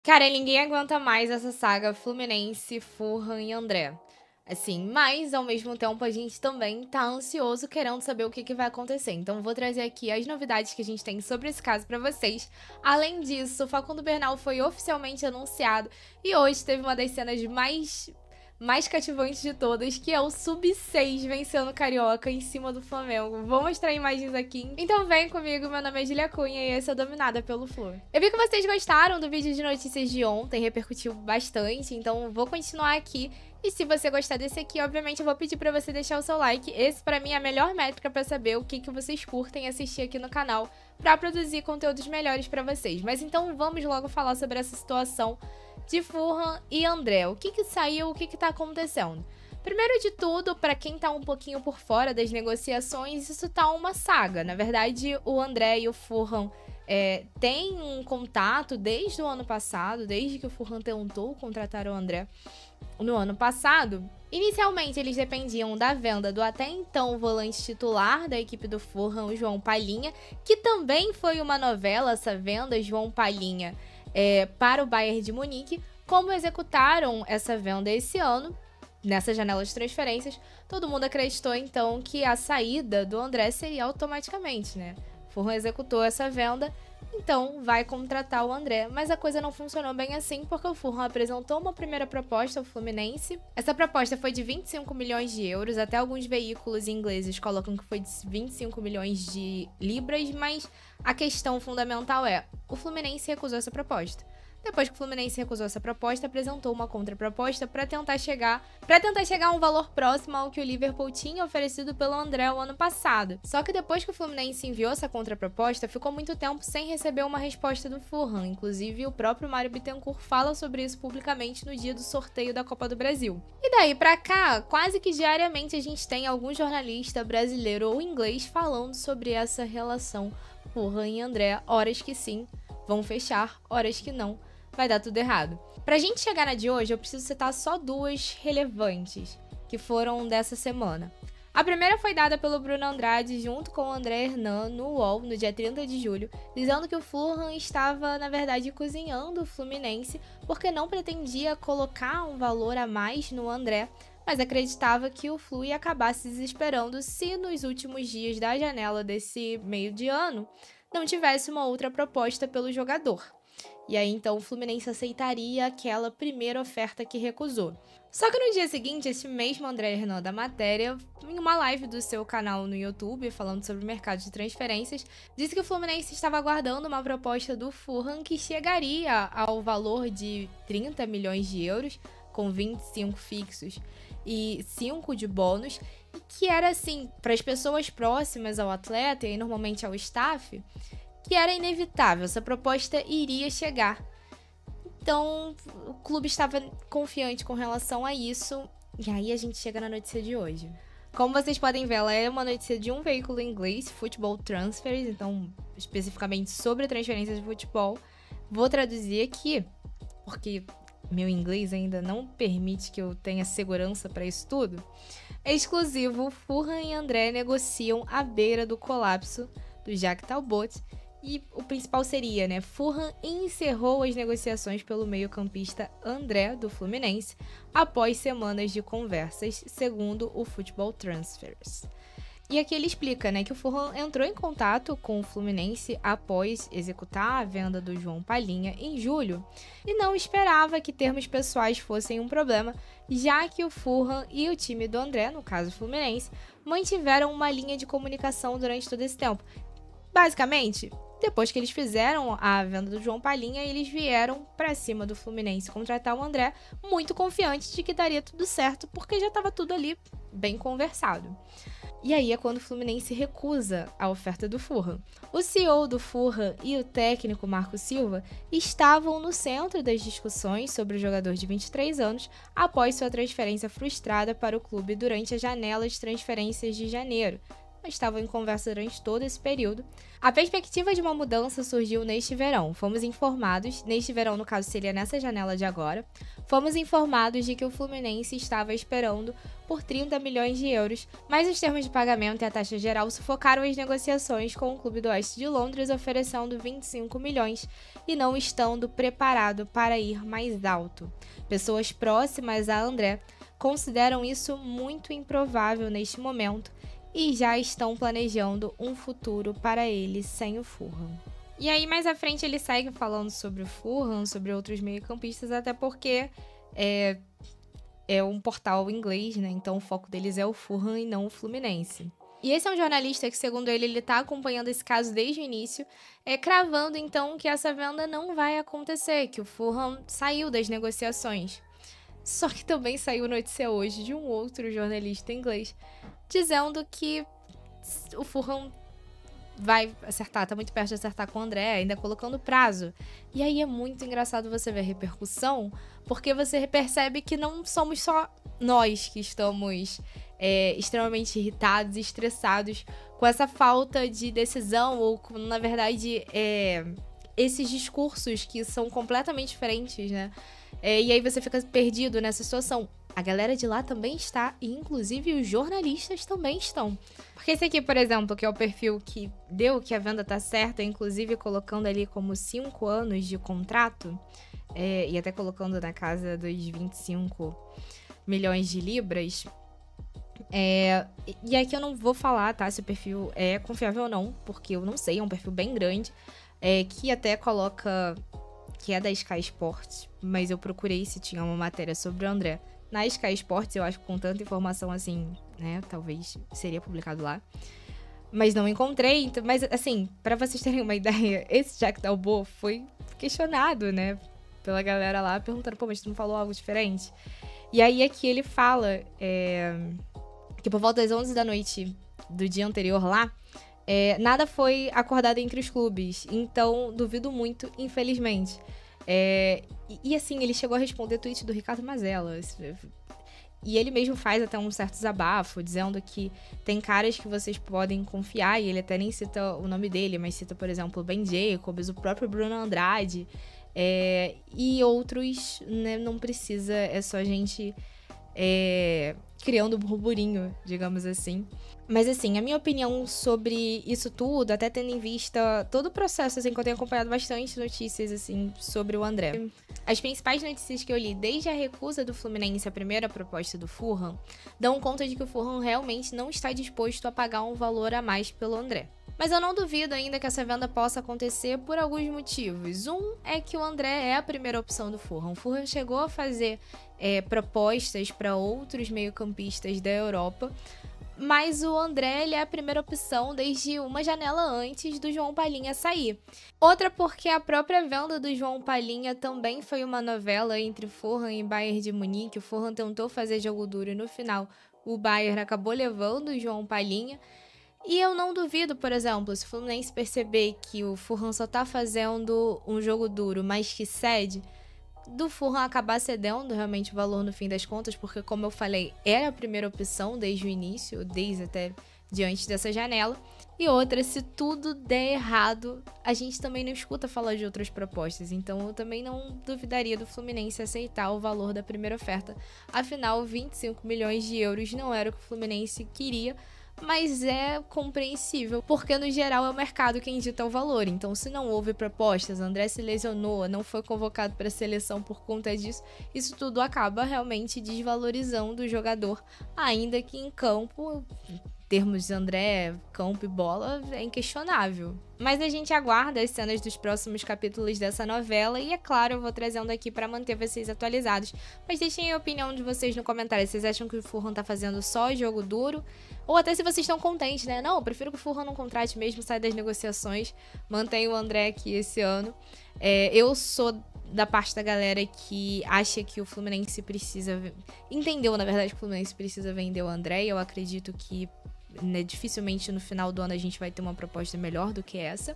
Cara, ninguém aguenta mais essa saga Fluminense, Fulham e André. Assim, mas ao mesmo tempo a gente também tá ansioso querendo saber o que vai acontecer. Então vou trazer aqui as novidades que a gente tem sobre esse caso pra vocês. Além disso, o Facundo Bernal foi oficialmente anunciado e hoje teve uma das cenas mais cativantes de todas, que é o Sub-6 vencendo o Carioca em cima do Flamengo. Vou mostrar imagens aqui. Então vem comigo, meu nome é Julia Cunha e esse é Dominada pelo Flu. Eu vi que vocês gostaram do vídeo de notícias de ontem, repercutiu bastante, então vou continuar aqui. E se você gostar desse aqui, obviamente eu vou pedir pra você deixar o seu like. Esse pra mim é a melhor métrica pra saber o que vocês curtem assistir aqui no canal, pra produzir conteúdos melhores pra vocês. Mas então vamos logo falar sobre essa situação de Fulham e André. O que saiu, o que tá acontecendo? Primeiro de tudo, para quem tá um pouquinho por fora das negociações, isso tá uma saga. Na verdade, o André e o Fulham têm um contato desde o ano passado, desde que o Fulham tentou contratar o André no ano passado. Inicialmente, eles dependiam da venda do até então volante titular da equipe do Fulham, o João Palhinha, que também foi uma novela, essa venda, João Palhinha, para o Bayern de Munique. Como executaram essa venda esse ano, nessa janela de transferências, todo mundo acreditou então que a saída do André seria automaticamente, né? Fulham executou essa venda, então vai contratar o André, mas a coisa não funcionou bem assim, porque o Fulham apresentou uma primeira proposta ao Fluminense. Essa proposta foi de 25 milhões de euros, até alguns veículos ingleses colocam que foi de 25 milhões de libras, mas a questão fundamental é, o Fluminense recusou essa proposta. Depois que o Fluminense recusou essa proposta, apresentou uma contraproposta para tentar chegar a um valor próximo ao que o Liverpool tinha oferecido pelo André o ano passado. Só que depois que o Fluminense enviou essa contraproposta, ficou muito tempo sem receber uma resposta do Fulham. Inclusive, o próprio Mário Bittencourt fala sobre isso publicamente no dia do sorteio da Copa do Brasil. E daí pra cá, quase que diariamente a gente tem algum jornalista brasileiro ou inglês falando sobre essa relação Fulham e André. Horas que sim, vão fechar, horas que não, vai dar tudo errado. Pra gente chegar na de hoje, eu preciso citar só duas relevantes, que foram dessa semana. A primeira foi dada pelo Bruno Andrade junto com o André Hernan no UOL, no dia 30 de julho, dizendo que o Fulham estava, na verdade, cozinhando o Fluminense porque não pretendia colocar um valor a mais no André, mas acreditava que o Flu ia acabar se desesperando se nos últimos dias da janela desse meio de ano não tivesse uma outra proposta pelo jogador. E aí, então, o Fluminense aceitaria aquela primeira oferta que recusou. Só que no dia seguinte, esse mesmo André Hernan da matéria, em uma live do seu canal no YouTube, falando sobre o mercado de transferências, disse que o Fluminense estava aguardando uma proposta do Fulham que chegaria ao valor de 30 milhões de euros, com 25 fixos e 5 de bônus, e que era assim, para as pessoas próximas ao atleta e normalmente ao staff, que era inevitável, essa proposta iria chegar. Então, o clube estava confiante com relação a isso, e aí a gente chega na notícia de hoje. Como vocês podem ver, ela é uma notícia de um veículo inglês, Football Transfers, então especificamente sobre transferências de futebol. Vou traduzir aqui, porque meu inglês ainda não permite que eu tenha segurança para isso tudo. É exclusivo, Fulham e André negociam à beira do colapso do Jack Talbot. E o principal seria, né? Fulham encerrou as negociações pelo meio-campista André, do Fluminense, após semanas de conversas, segundo o Football Transfers. E aqui ele explica, né, que o Fulham entrou em contato com o Fluminense após executar a venda do João Palhinha em julho e não esperava que termos pessoais fossem um problema, já que o Fulham e o time do André, no caso o Fluminense, mantiveram uma linha de comunicação durante todo esse tempo. Basicamente, depois que eles fizeram a venda do João Palhinha, eles vieram pra cima do Fluminense contratar o André, muito confiantes de que daria tudo certo, porque já estava tudo ali bem conversado. E aí é quando o Fluminense recusa a oferta do Fulham. O CEO do Fulham e o técnico Marco Silva estavam no centro das discussões sobre o jogador de 23 anos após sua transferência frustrada para o clube durante a janela de transferências de janeiro. mas estavam em conversa durante todo esse período. A perspectiva de uma mudança surgiu neste verão. Fomos informados, neste verão no caso seria nessa janela de agora, fomos informados de que o Fluminense estava esperando por 30 milhões de euros, mas os termos de pagamento e a taxa geral sufocaram as negociações com o Clube do Oeste de Londres, oferecendo 25 milhões e não estando preparado para ir mais alto. Pessoas próximas a André consideram isso muito improvável neste momento e já estão planejando um futuro para ele sem o Fulham. E aí, mais à frente, ele segue falando sobre o Fulham, sobre outros meio-campistas, até porque é um portal inglês, né? Então o foco deles é o Fulham e não o Fluminense. E esse é um jornalista que, segundo ele está acompanhando esse caso desde o início, cravando, então, que essa venda não vai acontecer, que o Fulham saiu das negociações. Só que também saiu notícia hoje de um outro jornalista inglês dizendo que o Fulham vai acertar, tá muito perto de acertar com o André, ainda colocando prazo. E aí é muito engraçado você ver a repercussão, porque você percebe que não somos só nós que estamos extremamente irritados e estressados com essa falta de decisão, ou com, na verdade, esses discursos que são completamente diferentes, né? E aí você fica perdido nessa situação. A galera de lá também está, e inclusive os jornalistas também estão. Porque esse aqui, por exemplo, que é o perfil que deu que a venda tá certa, inclusive colocando ali como 5 anos de contrato, e até colocando na casa dos 25 milhões de libras. E aqui eu não vou falar, tá, se o perfil é confiável ou não, porque eu não sei, é um perfil bem grande, que até coloca que é da Sky Sports, mas eu procurei se tinha uma matéria sobre o André na Sky Sports, eu acho que com tanta informação assim, né, talvez seria publicado lá. Mas não encontrei, então, mas assim, pra vocês terem uma ideia, esse Jack Dalbo foi questionado, né, pela galera lá, perguntando, pô, mas tu não falou algo diferente? E aí aqui ele fala que por volta das 11 da noite do dia anterior lá, nada foi acordado entre os clubes, então duvido muito, infelizmente. E assim, ele chegou a responder tweet do Ricardo Mazella. E ele mesmo faz até um certo desabafo, dizendo que tem caras que vocês podem confiar, e ele até nem cita o nome dele, mas cita, por exemplo, o Ben Jacobs, o próprio Bruno Andrade, e outros, né, não precisa, é só a gente criando um burburinho, digamos assim. Mas assim, a minha opinião sobre isso tudo, até tendo em vista todo o processo, assim, que eu tenho acompanhado bastante notícias, assim, sobre o André. As principais notícias que eu li, desde a recusa do Fluminense à primeira proposta do Fulham, dão conta de que o Fulham realmente não está disposto a pagar um valor a mais pelo André. Mas eu não duvido ainda que essa venda possa acontecer por alguns motivos. Um é que o André é a primeira opção do Fulham. O Fulham chegou a fazer propostas para outros meio-campistas da Europa, mas o André, ele é a primeira opção desde uma janela antes do João Palhinha sair. Outra porque a própria venda do João Palhinha também foi uma novela entre Fulham e Bayern de Munique. O Fulham tentou fazer jogo duro e no final o Bayern acabou levando o João Palhinha. E eu não duvido, por exemplo, se o Fluminense perceber que o Fulham só tá fazendo um jogo duro, mas que cede, do Fulham acabar cedendo realmente o valor no fim das contas, porque, como eu falei, era a primeira opção desde o início, desde até diante dessa janela. E outra, se tudo der errado, a gente também não escuta falar de outras propostas, então eu também não duvidaria do Fluminense aceitar o valor da primeira oferta. Afinal, 25 milhões de euros não era o que o Fluminense queria, mas é compreensível, porque no geral é o mercado quem dita o valor. Então, se não houve propostas, André se lesionou, não foi convocado para a seleção por conta disso, isso tudo acaba realmente desvalorizando o jogador, ainda que em campo, em termos de André, campo e bola, é inquestionável. Mas a gente aguarda as cenas dos próximos capítulos dessa novela e, é claro, eu vou trazendo aqui para manter vocês atualizados. Mas deixem a opinião de vocês no comentário. Vocês acham que o Fulham tá fazendo só jogo duro? Ou até se vocês estão contentes, né? Não, eu prefiro que o Fulham não contrate mesmo, saia das negociações, mantenha o André aqui esse ano. Eu sou da parte da galera que acha que o Fluminense precisa... Entendeu, na verdade, que o Fluminense precisa vender o André, e eu acredito que, né, dificilmente no final do ano a gente vai ter uma proposta melhor do que essa.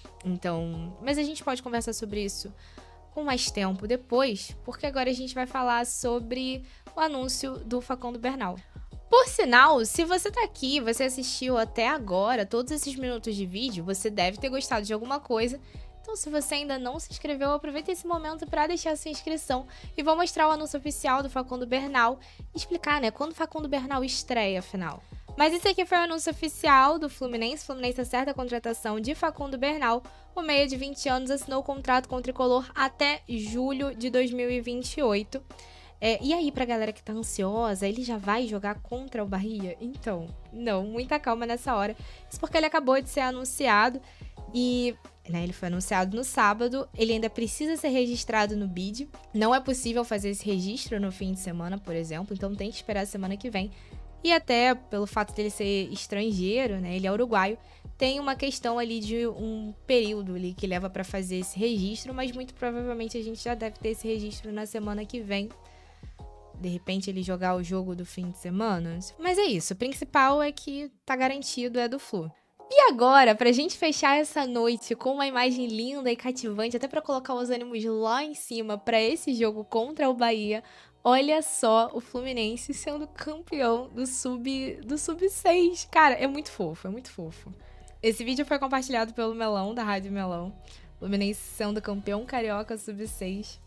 Então, mas a gente pode conversar sobre isso com mais tempo depois, porque agora a gente vai falar sobre o anúncio do Facundo Bernal. Por sinal, se você tá aqui, você assistiu até agora todos esses minutos de vídeo, você deve ter gostado de alguma coisa. Então, se você ainda não se inscreveu, aproveita esse momento para deixar sua inscrição e vou mostrar o anúncio oficial do Facundo Bernal e explicar, né, quando o Facundo Bernal estreia, afinal. Mas esse aqui foi o anúncio oficial do Fluminense. O Fluminense acerta a contratação de Facundo Bernal. O meia de 20 anos assinou o contrato com o Tricolor até julho de 2028. E aí, pra galera que tá ansiosa, ele já vai jogar contra o Bahia? Então, não, muita calma nessa hora. Isso porque ele acabou de ser anunciado e... ele foi anunciado no sábado, ele ainda precisa ser registrado no BID. Não é possível fazer esse registro no fim de semana, por exemplo, então tem que esperar a semana que vem. E até pelo fato dele ser estrangeiro, né, ele é uruguaio, tem uma questão ali de um período ali que leva pra fazer esse registro, mas muito provavelmente a gente já deve ter esse registro na semana que vem. De repente ele jogar o jogo do fim de semana. Mas é isso, o principal é que tá garantido, é do Flu. E agora, pra gente fechar essa noite com uma imagem linda e cativante, até pra colocar os ânimos lá em cima pra esse jogo contra o Bahia, olha só o Fluminense sendo campeão do Sub-6. Cara, é muito fofo, é muito fofo. Esse vídeo foi compartilhado pelo Melão, da Rádio Melão. Fluminense sendo campeão carioca Sub-6.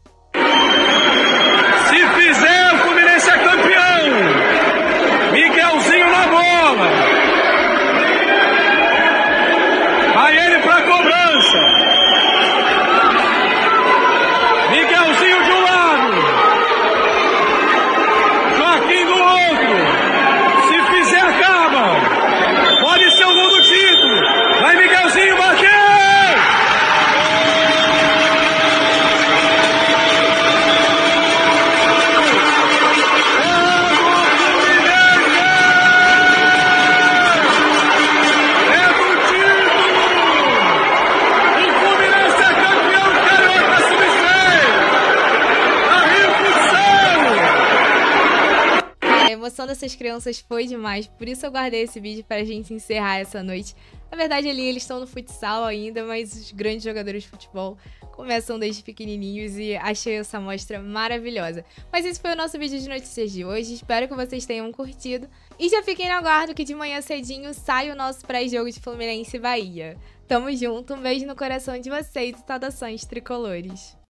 Se fizer, o Fluminense é campeão! Miguelzinho na bola! Vai ele pra cobrança. Miguelzinho de um lado. Joaquim do outro. Se fizer, acaba. Pode ser o gol do título. Vai Miguelzinho bater. A emoção dessas crianças foi demais, por isso eu guardei esse vídeo pra gente encerrar essa noite. Na verdade ali eles estão no futsal ainda, mas os grandes jogadores de futebol começam desde pequenininhos e achei essa mostra maravilhosa. Mas esse foi o nosso vídeo de notícias de hoje, espero que vocês tenham curtido. E já fiquem no aguardo que de manhã cedinho sai o nosso pré-jogo de Fluminense e Bahia. Tamo junto, um beijo no coração de vocês e saudações tricolores.